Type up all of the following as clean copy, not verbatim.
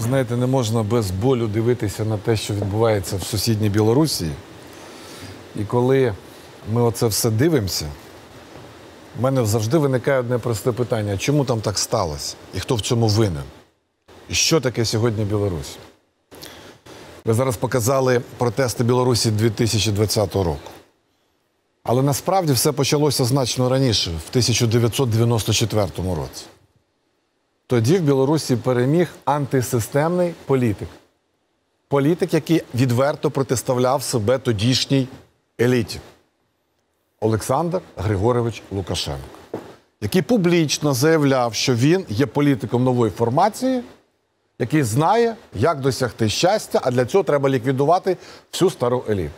Знаєте, не можна без болю дивитися на те, що відбувається в сусідній Білорусі. І коли ми оце все дивимося, в мене завжди виникає одне просте питання. Чому там так сталося? І хто в цьому винен? І що таке сьогодні Білорусь? Ви зараз показали протести Білорусі 2020 року. Але насправді все почалося значно раніше, в 1994 році. Тоді в Білорусі переміг антисистемний політик. Політик, який відверто протиставляв себе тодішній еліті. Олександр Григорович Лукашенко. Який публічно заявляв, що він є політиком нової формації, який знає, як досягти щастя, а для цього треба ліквідувати всю стару еліту.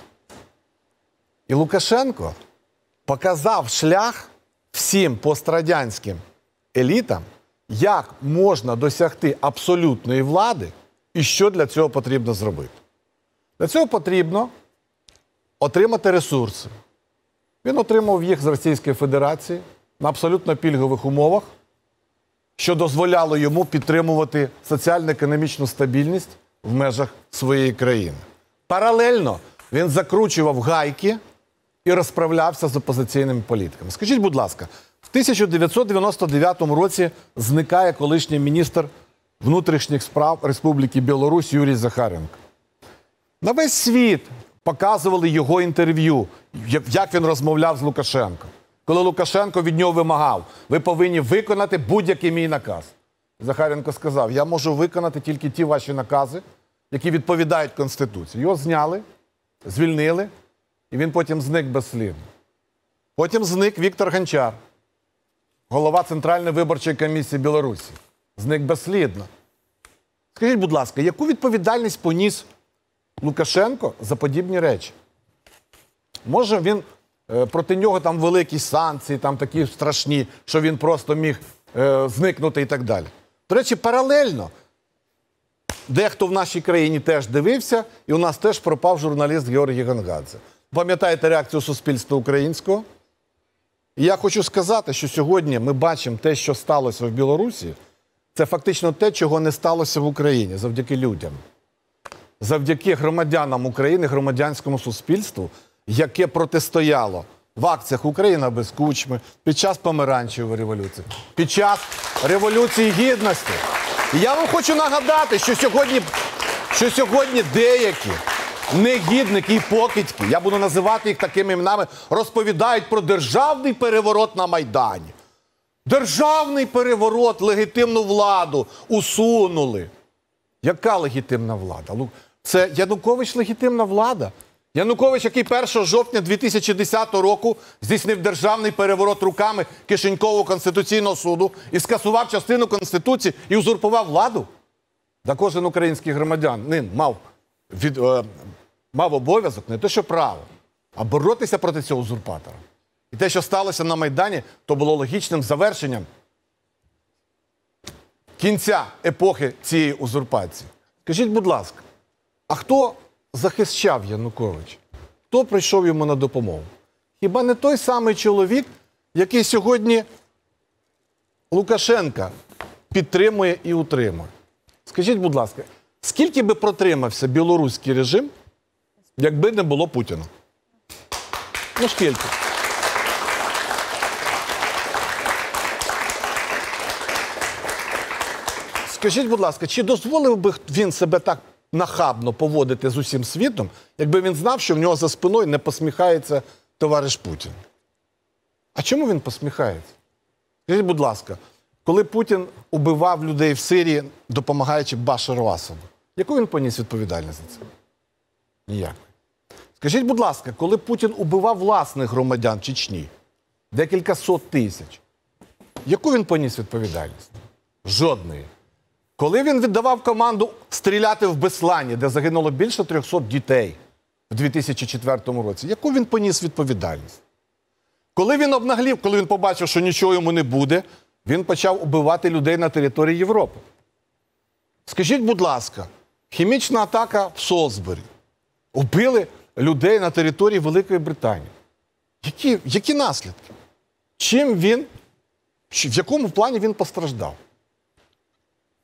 І Лукашенко показав шлях всім пострадянським елітам, як можна досягти абсолютної влади і що для цього потрібно зробити. Для цього потрібно отримати ресурси. Він отримав їх з Російської Федерації на абсолютно пільгових умовах, що дозволяло йому підтримувати соціально-економічну стабільність в межах своєї країни. Паралельно він закручував гайки і розправлявся з опозиційними політиками. Скажіть, будь ласка, в 1999 році зникає колишній міністр внутрішніх справ Республіки Білорусь Юрій Захаренко. На весь світ показували його інтерв'ю, як він розмовляв з Лукашенком. Коли Лукашенко від нього вимагав, ви повинні виконати будь-який мій наказ. Захаренко сказав, я можу виконати тільки ті ваші накази, які відповідають Конституції. Його зняли, звільнили, і він потім зник безслідно. Потім зник Віктор Гончар, голова Центральної виборчої комісії Білорусі. Зник безслідно. Скажіть, будь ласка, яку відповідальність поніс Лукашенко за подібні речі? Може, він проти нього там великі санкції, там такі страшні, що він просто міг зникнути і так далі. До речі, паралельно дехто в нашій країні теж дивився, і у нас теж пропав журналіст Георгій Гонгадзе. Пам'ятаєте реакцію суспільства українського? І я хочу сказати, що сьогодні ми бачимо те, що сталося в Білорусі, це фактично те, чого не сталося в Україні, завдяки людям. Завдяки громадянам України, громадянському суспільству, яке протистояло в акціях «Україна без Кучми», під час Помаранчевої революції, під час Революції Гідності. І я вам хочу нагадати, що сьогодні деякі негідники і покидьки, я буду називати їх такими іменами, розповідають про державний переворот на Майдані. Державний переворот, легітимну владу усунули. Яка легітимна влада? Це Янукович легітимна влада? Янукович, який 1 жовтня 2010 року здійснив державний переворот руками Кишенькового Конституційного суду і скасував частину Конституції і узурпував владу? Да кожен український громадянин мав обов'язок, не те що право, а боротися проти цього узурпатора. І те, що сталося на Майдані, то було логічним завершенням кінця епохи цієї узурпації. Скажіть, будь ласка, а хто захищав Януковича? Хто прийшов йому на допомогу? Хіба не той самий чоловік, який сьогодні Лукашенка підтримує і утримує? Скажіть, будь ласка, скільки би протримався білоруський режим, якби не було Путіна? Ну, скільки? Скажіть, будь ласка, чи дозволив би він себе так нахабно поводити з усім світом, якби він знав, що в нього за спиною не посміхається товариш Путін? А чому він посміхається? Скажіть, будь ласка, коли Путін убивав людей в Сирії, допомагаючи Башару Асаду, яку він поніс відповідальність за це? Ніяк. Скажіть, будь ласка, коли Путін убивав власних громадян в Чечні, декілька сот тисяч, яку він поніс відповідальність? Жодної. Коли він віддавав команду стріляти в Беслані, де загинуло більше 300 дітей в 2004 році, яку він поніс відповідальність? Коли він обнаглів, коли він побачив, що нічого йому не буде, він почав убивати людей на території Європи. Скажіть, будь ласка, хімічна атака в Солсбері. Убили людей на території Великої Британії. Які наслідки? В якому плані він постраждав?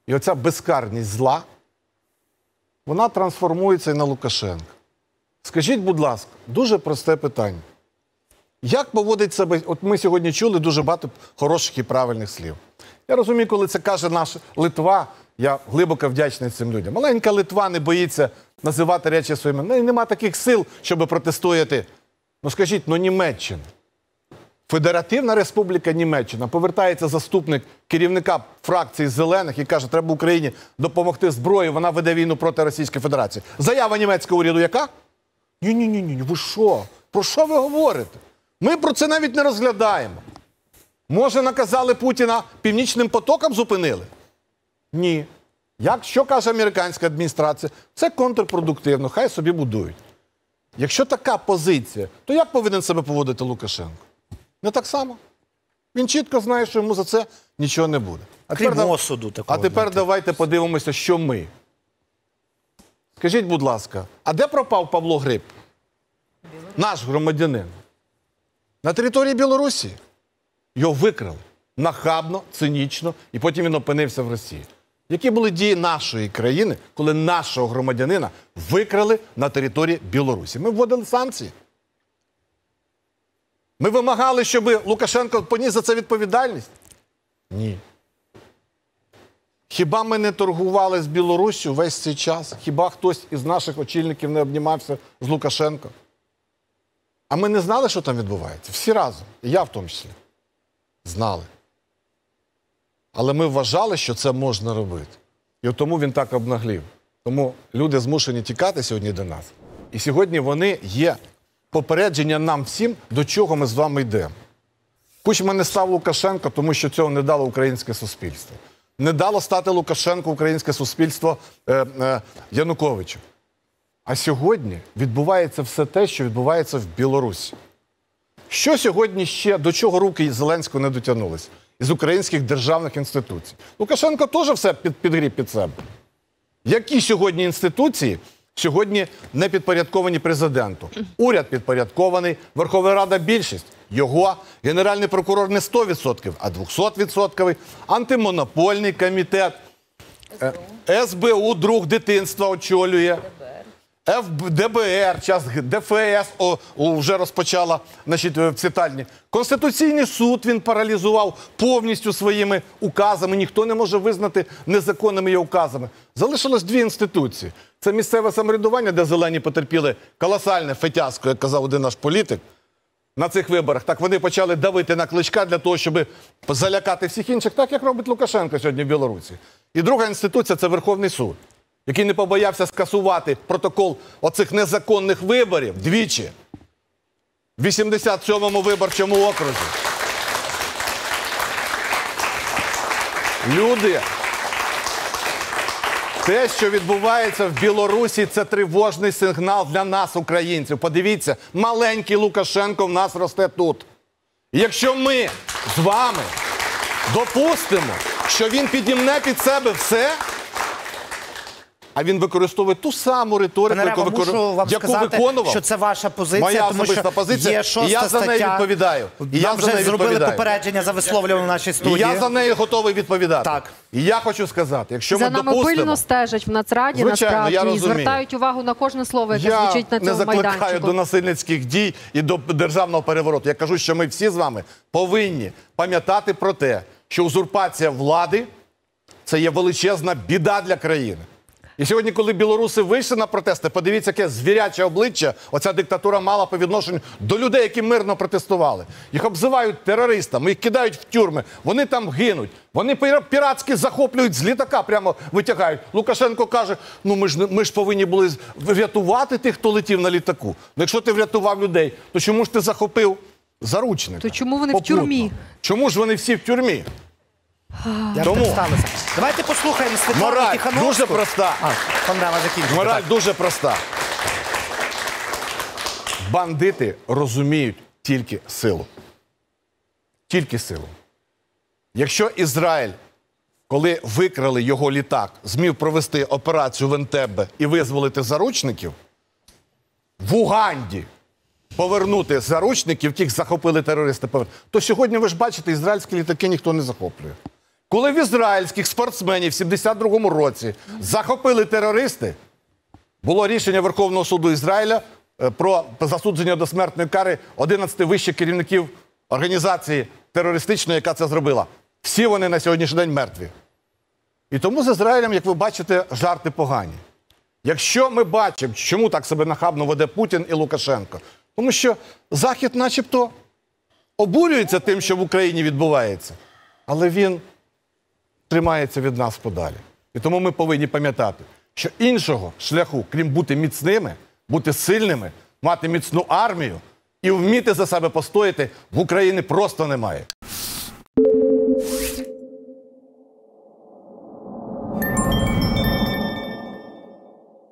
І оця безкарність зла, вона трансформується і на Лукашенка. Скажіть, будь ласка, дуже просте питання. Як поводить себе, от ми сьогодні чули дуже багато хороших і правильних слів. Я розумію, коли це каже наша Литва, я глибоко вдячний цим людям. Маленька Литва не боїться називати речі своїми. В неї нема таких сил, щоб протистояти. Ну скажіть, ну Німеччина. Федеративна Республіка Німеччина. Повертається заступник керівника фракції Зелених і каже, треба Україні допомогти зброєю, вона веде війну проти Російської Федерації. Заява німецького уряду яка? Ні, ви що? Про що ви говорите? Ми про це навіть не розглядаємо. Може, наказали Путіна Північним потоком зупинили? Ні. Що каже американська адміністрація? Це контрпродуктивно, хай собі будують. Якщо така позиція, то як повинен себе поводити Лукашенко? Не так само. Він чітко знає, що йому за це нічого не буде. А тепер давайте подивимося, що ми. Скажіть, будь ласка, а де пропав Павло Гриб? Наш громадянин. На території Білорусі. Його викрали. Нахабно, цинічно, і потім він опинився в Росії. Які були дії нашої країни, коли нашого громадянина викрали на території Білорусі? Ми вводили санкції. Ми вимагали, щоб Лукашенко поніс за це відповідальність? Ні. Хіба ми не торгували з Білоруссю весь цей час? Хіба хтось із наших очільників не обнімався з Лукашенко? А ми не знали, що там відбувається? Всі разом. І я в тому числі. Знали. Але ми вважали, що це можна робити. І от тому він так обнаглів. Тому люди змушені тікати сьогодні до нас. І сьогодні вони є попередження нам всім, до чого ми з вами йдемо. Кучма не став Лукашенко, тому що цього не дало українське суспільство. Не дало стати Лукашенку українське суспільство Януковичу. А сьогодні відбувається все те, що відбувається в Білорусі. Що сьогодні ще, до чого руки Зеленського не дотягнулись? Із українських державних інституцій. Лукашенко теж все підгріб під себе. Які сьогодні інституції сьогодні не підпорядковані президенту? Уряд підпорядкований, Верховна Рада більшість. Його Генеральний прокурор не 100%, а 200%. Антимонопольний комітет. СБУ, друг дитинства, очолює. ДБР, ДФС вже розпочала в цитальні. Конституційний суд він паралізував повністю своїми указами. Ніхто не може визнати незаконними його указами. Залишилось дві інституції. Це місцеве самоврядування, де зелені потерпіли колосальне фетяско, як казав один наш політик, на цих виборах. Так вони почали давити на Кличка для того, щоб залякати всіх інших, так як робить Лукашенко сьогодні в Білорусі. І друга інституція – це Верховний суд, який не побоявся скасувати протокол оцих незаконних виборів двічі в 87-му виборчому окрузі. Люди, те, що відбувається в Білорусі, це тривожний сигнал для нас, українців. Подивіться, маленький Лукашенко в нас росте тут. І якщо ми з вами допустимо, що він підімне під себе все, а він використовує ту саму риторику, яку виконував. Що це ваша позиція, моя тому що позиція, є 6 і я за неї відповідаю. Нам вже зробили попередження за висловлювання в нашій студії. І я за неї готовий відповідати. Так. І я хочу сказати, якщо ми допустимо... За нами пильно стежать в Нацраді, звичайно, насправді, і звертають увагу на кожне слово, яке звучить на цьому майданчику. Я не закликаю до насильницьких дій і до державного перевороту. Я кажу, що ми всі з вами повинні пам'ятати про те, що узурпація влади – це є величезна біда для країни. І сьогодні, коли білоруси вийшли на протести, подивіться, яке звіряче обличчя оця диктатура мала по відношенню до людей, які мирно протестували. Їх обзивають терористами, їх кидають в тюрми, вони там гинуть. Вони піратськи захоплюють з літака, прямо витягають. Лукашенко каже, ну ми ж повинні були врятувати тих, хто летів на літаку. Ну якщо ти врятував людей, то чому ж ти захопив заручника? То чому вони попутно? в тюрмі? Чому ж вони всі в тюрмі? Тому давайте послухаємо Світлану Мораль Тихановську. дуже проста. Мораль дуже проста. Бандити розуміють тільки силу. Тільки силу. Якщо Ізраїль, коли викрали його літак, зміг провести операцію в Ентебе і визволити заручників, в Уганді повернути заручників, яких захопили терористи, то сьогодні, ви ж бачите, ізраїльські літаки ніхто не захоплює. Коли в ізраїльських спортсменів в 72-му році захопили терористи, було рішення Верховного суду Ізраїля про засудження до смертної кари 11 вищих керівників організації терористичної, яка це зробила. Всі вони на сьогоднішній день мертві. І тому з Ізраїлем, як ви бачите, жарти погані. Якщо ми бачимо, чому так себе нахабно веде Путін і Лукашенко, тому що Захід начебто обурюється тим, що в Україні відбувається, але він тримається від нас подалі. І тому ми повинні пам'ятати, що іншого шляху, крім бути міцними, бути сильними, мати міцну армію і вміти за себе постояти, в Україні просто немає.